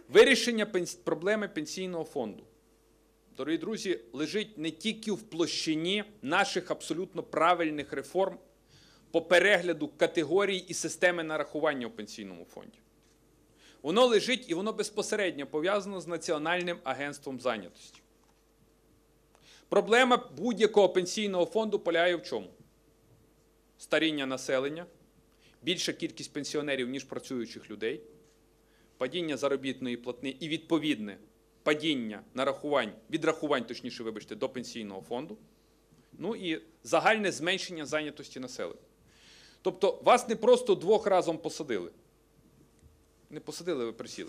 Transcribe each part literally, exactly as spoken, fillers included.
Вирішення проблеми пенсійного фонду, дорогі друзі, лежить не тільки в площині наших абсолютно правильних реформ по перегляду категорій і системи нарахування у пенсійному фонді. Воно лежить і воно безпосередньо пов'язано з Національним агентством зайнятості. Проблема будь-якого пенсійного фонду полягає в чому? Старіння населення, більша кількість пенсіонерів, ніж працюючих людей, падіння заробітної платні і відповідне падіння нарахувань, відрахувань, точніше, вибачте, до пенсійного фонду, ну і загальне зменшення зайнятості населення. Тобто вас не просто двох разом посадили. Не посадили, ви присіли.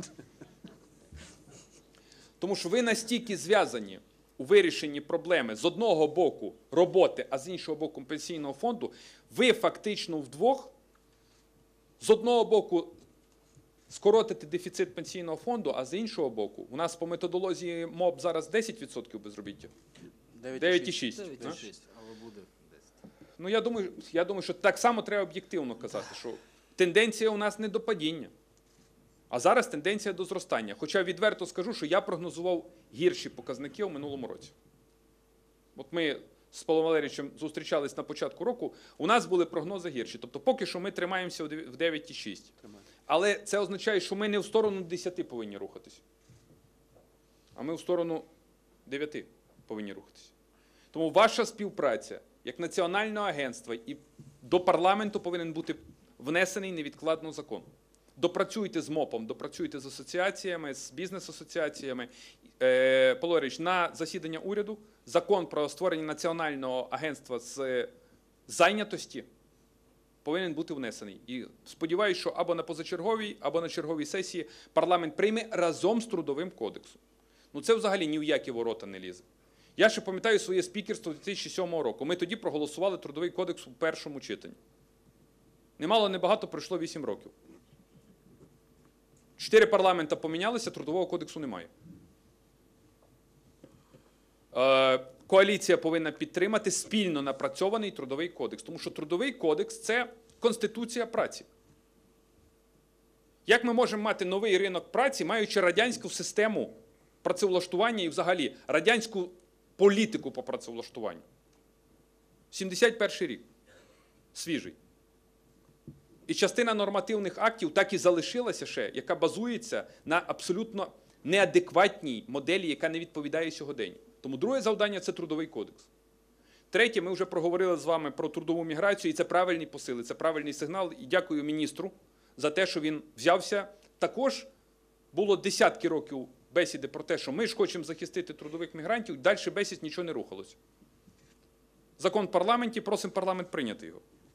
Тому що ви настільки зв'язані у вирішенні проблеми з одного боку роботи, а з іншого боку пенсійного фонду, ви фактично вдвох з одного боку скоротити дефіцит пенсійного фонду, а з іншого боку, у нас по методології МОП зараз десять відсотків безробіття. дев'ять цілих шість десятих. дев'ять цілих шість десятих, але буде десять. Ну, я думаю, я думаю, що так само треба об'єктивно казати, що тенденція у нас не до падіння, а зараз тенденція до зростання. Хоча відверто скажу, що я прогнозував гірші показники у минулому році. От ми з Павлом Валерійовичем зустрічались на початку року, у нас були прогнози гірші. Тобто поки що ми тримаємося в дев'ять цілих шість десятих. Але це означає, що ми не в сторону десяти повинні рухатись, а ми в сторону дев'яти повинні рухатись. Тому ваша співпраця як Національного агентства і до парламенту повинен бути внесений невідкладно закон. Допрацюйте з МОПом, допрацюйте з асоціаціями, з бізнес-асоціаціями. Е, Павло Валерійович, на засідання уряду закон про створення Національного агентства з зайнятості повинен бути внесений. І сподіваюся, що або на позачерговій, або на черговій сесії парламент прийме разом з Трудовим кодексом. Ну це взагалі ні в які ворота не лізе. Я ще пам'ятаю своє спікерство дві тисячі сьомого року. Ми тоді проголосували Трудовий кодекс у першому читанні. Немало, небагато, пройшло вісім років. Чотири парламента помінялися, Трудового кодексу немає. Е, коаліція повинна підтримати спільно напрацьований Трудовий кодекс. Тому що Трудовий кодекс – це конституція праці. Як ми можемо мати новий ринок праці, маючи радянську систему працевлаштування і взагалі радянську політику по працевлаштуванню? сімдесят перший рік. Свіжий. І частина нормативних актів так і залишилася ще, яка базується на абсолютно неадекватній моделі, яка не відповідає сьогоденню. Тому друге завдання – це Трудовий кодекс. Третє, ми вже проговорили з вами про трудову міграцію, і це правильні посили, це правильний сигнал. І дякую міністру за те, що він взявся. Також було десятки років бесіди про те, що ми ж хочемо захистити трудових мігрантів, далі бесід нічого не рухалося. Закон в парламенті, просимо парламент прийняти його.